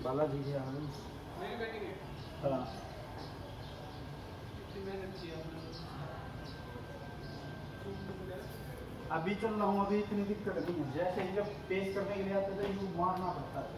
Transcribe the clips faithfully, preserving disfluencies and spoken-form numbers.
बालाजी के यहाँ हाँ अभी चल रहा हूँ, अभी इतनी दिक्कत नहीं है। जैसे ही जब पेश करने के लिए आते थे यूँ मारना पड़ता है।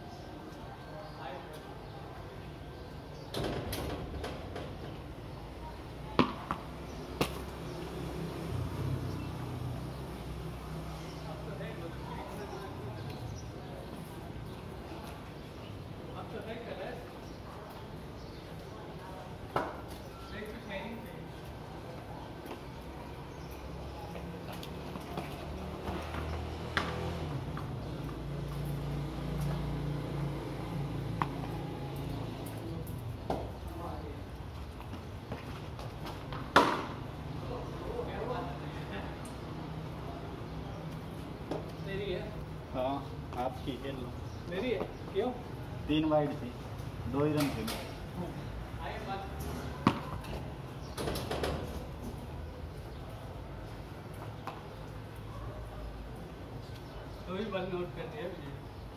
हाँ आपकी खेल लो। मेरी है क्यों? तीन वाइड थी, दो ही रन थे। तो ही बल नोट कर दिया मुझे।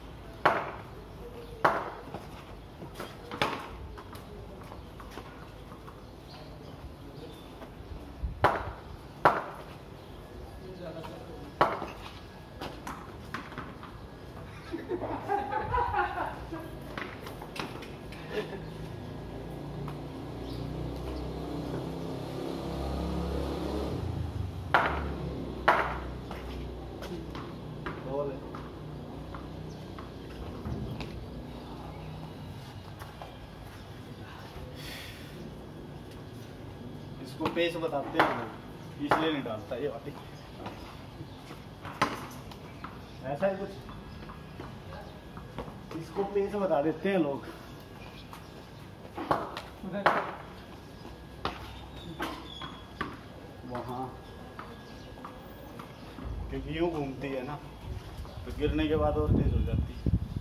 इसको पेस बताते हैं इसलिए नहीं डालता ये वाली। ऐसा ही कुछ इसको पेस बता देते हैं लोग। वहाँ क्योंकि यूँ घूमती है ना, तो गिरने के बाद और तेज हो जाती है।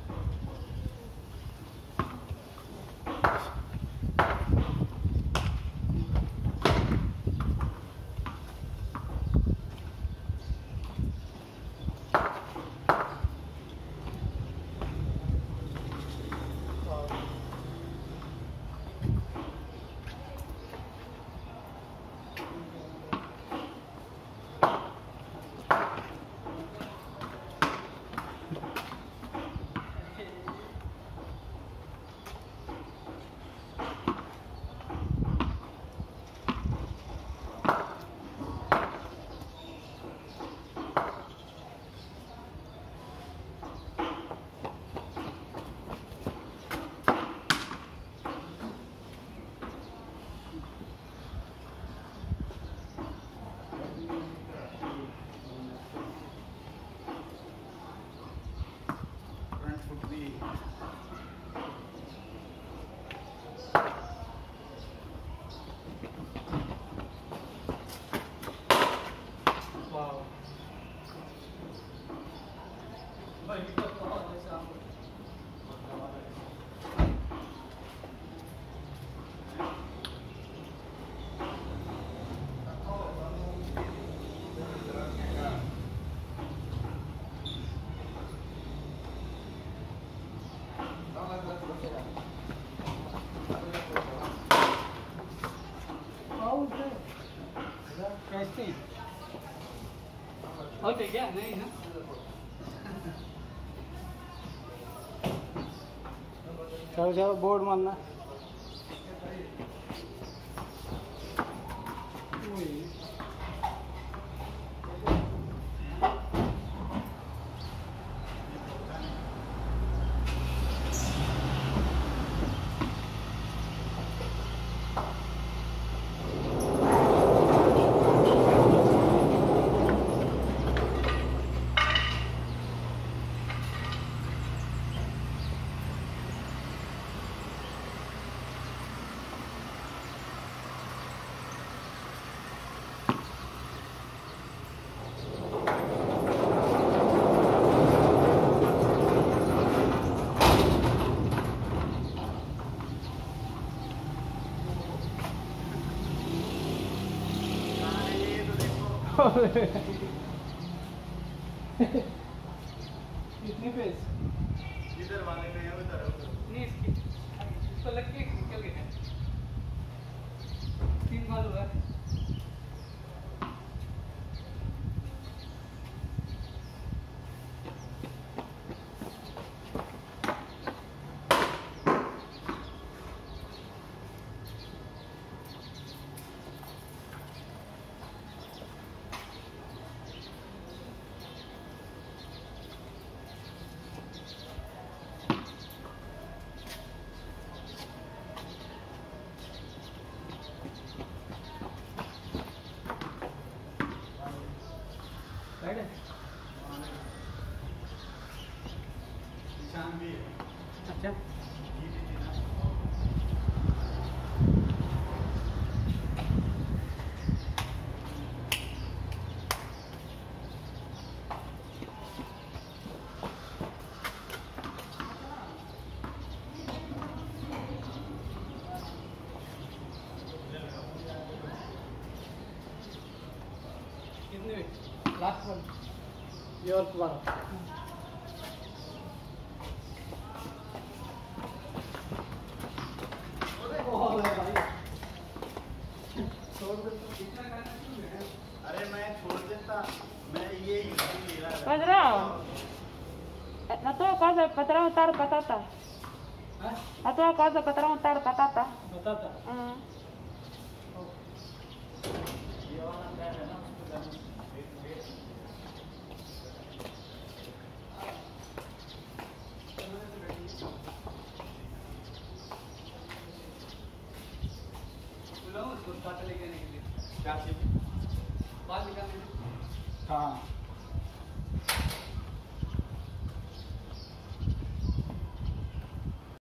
कैसे होते क्या नहीं ना। चलो चलो बोर्ड मारना। कितनी पेस? जिधर वाले में है उधर नहीं इसकी इसको लग के निकल गया तीन बार हुआ निशान भी है। अच्छा कितने लास्ट वन ये और तुम्हारा अरे मैं छोड़ देता मैं ये ही ले रहा था। Padrão, na tua casa o patrão tá batata. हाँ Na tua casa o patrão tá batata. बताता Hum. ये वाला बैग है ना उसको जाने वेट वेट बुलाओ उसको पाता लेके आने के लिए क्या चीज बाल निकालने हाँ